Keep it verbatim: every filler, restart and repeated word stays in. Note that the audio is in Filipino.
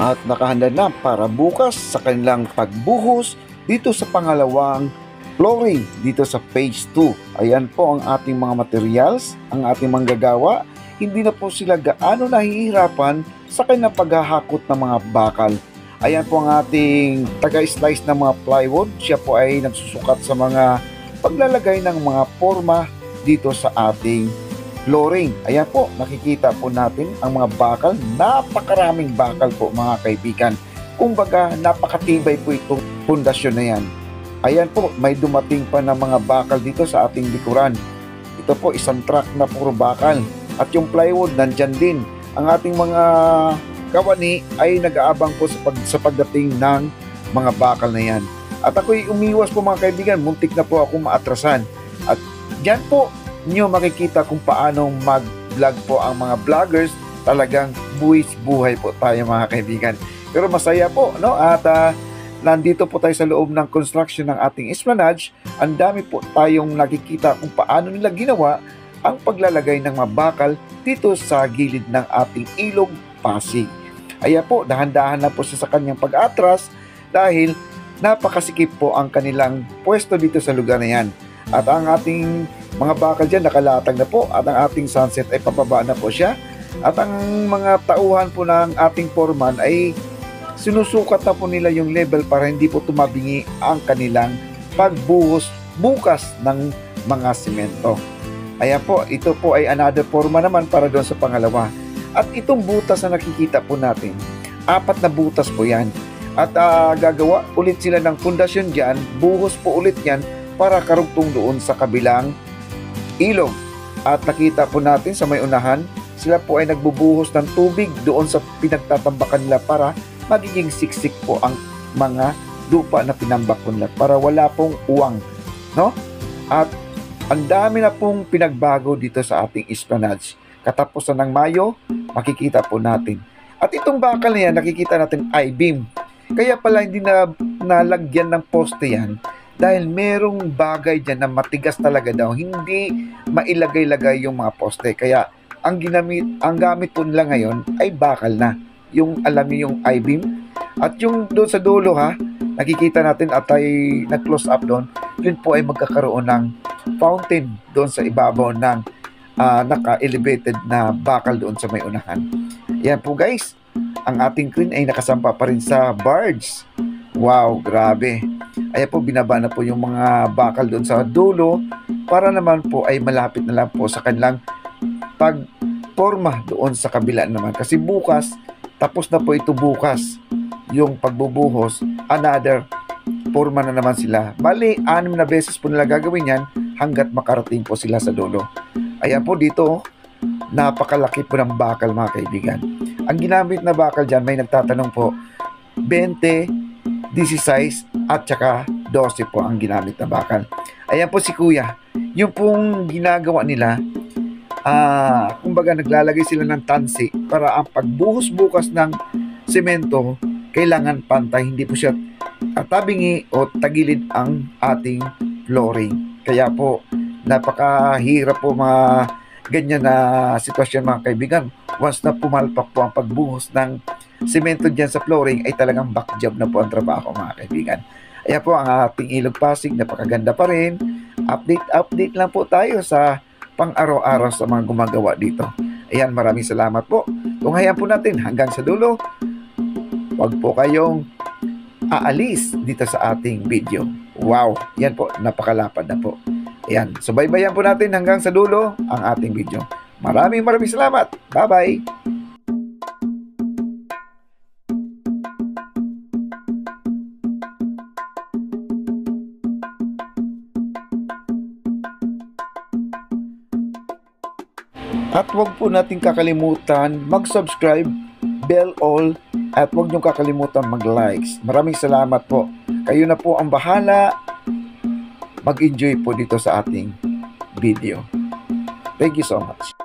at nakahanda na para bukas sa kanilang pagbuhos dito sa pangalawang flooring dito sa phase two. Ayan po ang ating mga materials, ang ating manggagawa. Hindi na po sila gaano nahihirapan sa kanilang paghahakot ng mga bakal. Ayan po ang ating taga-slice ng mga plywood. Siya po ay nagsusukat sa mga paglalagay ng mga forma dito sa ating flooring. Ayan po, nakikita po natin ang mga bakal. Napakaraming bakal po mga kaibigan. Kumbaga, napakatibay po itong pundasyon na yan. Ayan po, may dumating pa ng mga bakal dito sa ating likuran. Ito po, isang truck na puro bakal. At yung plywood, nandyan din. Ang ating mga kawani ay nag-aabang po sa, pag, sa pagdating ng mga bakal na yan. At ako'y umiwas po mga kaibigan, muntik na po ako maatrasan. At dyan po nyo makikita kung paano mag-vlog po ang mga vloggers. Talagang buwis buhay po tayo mga kaibigan. Pero masaya po, no? At uh, nandito po tayo sa loob ng construction ng ating esplanade. Ang dami po tayong nakikita kung paano nila ginawa ang paglalagay ng mga bakal dito sa gilid ng ating ilog Pasig. Ayan po, dahan-dahan na po siya sa kanyang pag-atras dahil napakasikip po ang kanilang pwesto dito sa lugar na yan. At ang ating mga bakal dyan nakalatag na po at ang ating sunset ay papaba na po siya. At ang mga tauhan po ng ating foreman ay sinusukat na po nila yung level para hindi po tumabingi ang kanilang pagbuhos bukas ng mga simento. Ayan po, ito po ay another forma naman para doon sa pangalawa. At itong butas na nakikita po natin, apat na butas po yan. At uh, gagawa ulit sila ng pundasyon dyan, buhos po ulit yan para karugtong doon sa kabilang ilog. At nakita po natin sa may unahan, sila po ay nagbubuhos ng tubig doon sa pinagtatambakan nila para magiging siksik po ang mga lupa na pinambak nila para wala pong uwang, no? At ang dami na pong pinagbago dito sa ating esplanade. Katapusan ng Mayo, makikita po natin. At itong bakal na yan, nakikita natin I-beam. Kaya pala hindi na nalagyan ng poste yan dahil merong bagay dyan na matigas talaga daw. Hindi mailagay-lagay yung mga poste. Kaya ang ginamit, ang gamit po nila ngayon ay bakal na. Yung alam niyo yung I-beam. At yung doon sa dulo ha, nakikita natin at ay nag-close up doon, yun po ay magkakaroon ng fountain doon sa ibabaw ng uh, naka-elevated na bakal doon sa may unahan. Yan po guys, ang ating crane ay nakasampa pa rin sa barge. Wow, grabe. Ayan po, binaba na po yung mga bakal doon sa dulo para naman po ay malapit na lang po sa kanilang pagporma doon sa kabila naman. Kasi bukas, tapos na po ito bukas, yung pagbubuhos, another forma na naman sila. Bali, anim na beses po nila gagawin yan hanggat makarating po sila sa dulo. Ayan po dito, napakalaki po ng bakal mga kaibigan. Ang ginamit na bakal dyan, may nagtatanong po, twenty, sixteen at saka twelve po ang ginamit na bakal. Ayan po si Kuya. Yung pong ginagawa nila, ah, kumbaga naglalagay sila ng tansi para ang pagbuhos bukas ng semento, kailangan pantay, hindi po siya tabingi o tagilid ang ating flooring. Kaya po, napakahirap po mga ganyan na sitwasyon mga kaibigan. Once na pumalpak po ang pagbuhos ng semento dyan sa flooring, ay talagang back job na po ang trabaho mga kaibigan. Ayan po ang ating ilog Pasig, napakaganda pa rin. Update, update lang po tayo sa pang-araw-araw sa mga gumagawa dito. Ayan, maraming salamat po. Tunghayan po natin hanggang sa dulo. Huwag po kayong aalis dito sa ating video. Wow, yan po, napakalapad na po. Ayan, subaybayan po natin hanggang sa dulo ang ating video. Maraming maraming salamat. Bye-bye. At huwag po natin kakalimutan mag-subscribe, bell all, at huwag niyong kakalimutan mag-likes. Maraming salamat po. Kayo na po ang bahala. Mag-enjoy po dito sa ating video. Thank you so much.